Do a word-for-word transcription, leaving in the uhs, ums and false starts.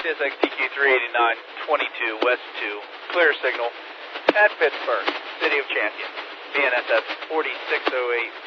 is X T Q three eighty-nine twenty-two, West two, clear signal at Pittsburgh, City of Champions, B N S F forty-six oh eight.